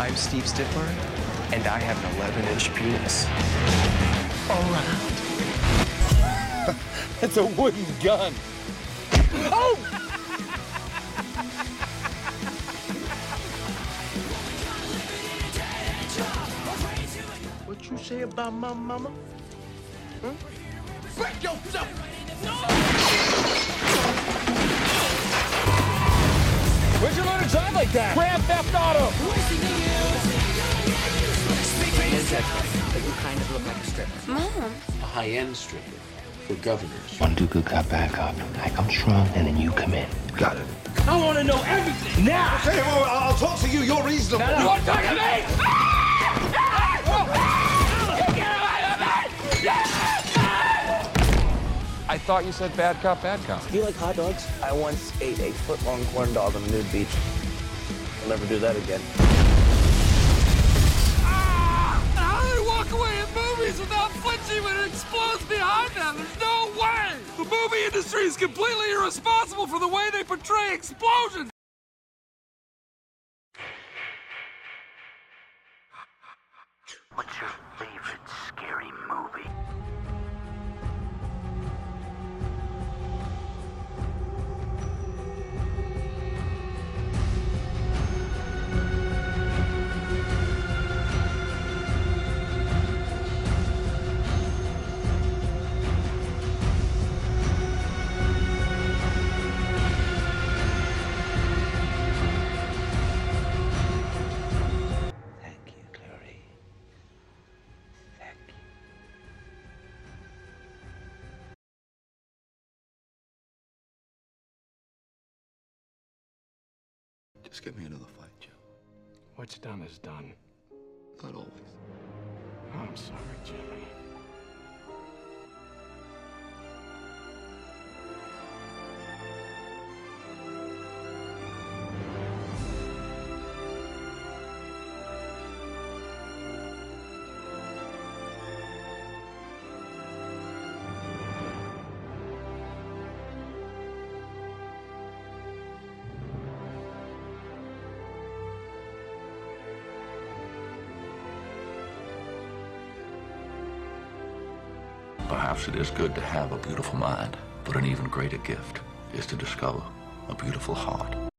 I'm Steve Stifler, and I have an 11-inch penis. All around. It's a wooden gun. Oh! What you say about my mama? Huh? Break yourself! No! Where'd you learn to drive like that? Grand Theft Auto! You kind of look like a stripper. Mom. A high-end stripper for governors. One Dooku got back up. I come strong, and then you come in. Got it. I want to know everything now! Okay, well, I'll talk to you. You're reasonable. You want to talk to me? I thought you said bad cop, bad cop. Do you like hot dogs? I once ate a foot-long corn dog on a nude beach. I'll never do that again. How do they walk away in movies without flinching when it explodes behind them? There's no way! The movie industry is completely irresponsible for the way they portray explosions! What's your favorite scary movie? Thank you, Clary. Thank you. Just get me another fight, Joe. What's done is done. Not always. I'm sorry, Jimmy. Perhaps it is good to have a beautiful mind, but an even greater gift is to discover a beautiful heart.